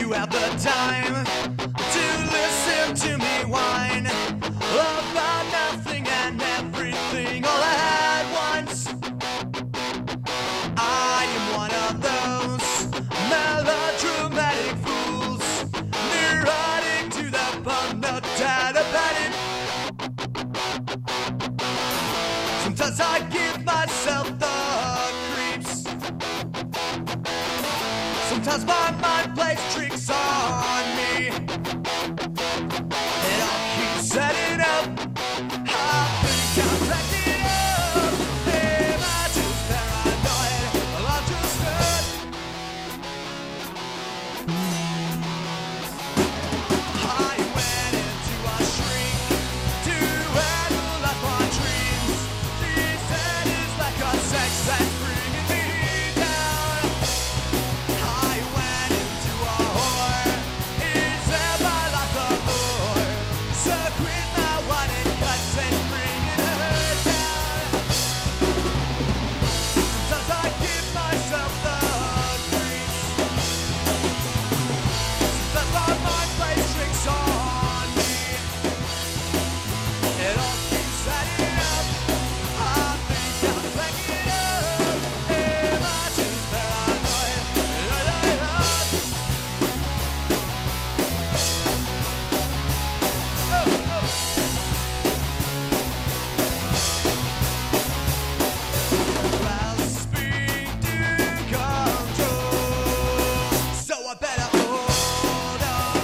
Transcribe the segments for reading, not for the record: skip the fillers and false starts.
you have the time to listen to me whine about nothing and everything all at once. I am one of those melodramatic fools, neurotic to the bone, no doubt about it. Sometimes I give myself the creeps. Sometimes my mind plays tricks on me. It all keeps setting up. I think I'm cracking up. Am I just paranoid? Well, I'm just hurt. I went into a shrink to analyze my dreams. She said it's like a sex that's bringing me down. I went into a whore. Is there my life a bore? So quit my wine and cuts and bringing her down. Sometimes I give myself the creeps. Sometimes my mind plays tricks on me. It all keeps adding up. I think I'm cracking up. Am I just paranoid? Grasping to control, so I better hold on.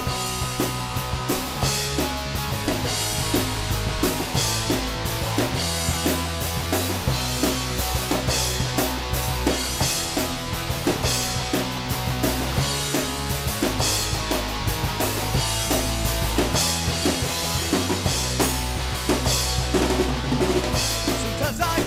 Sometimes I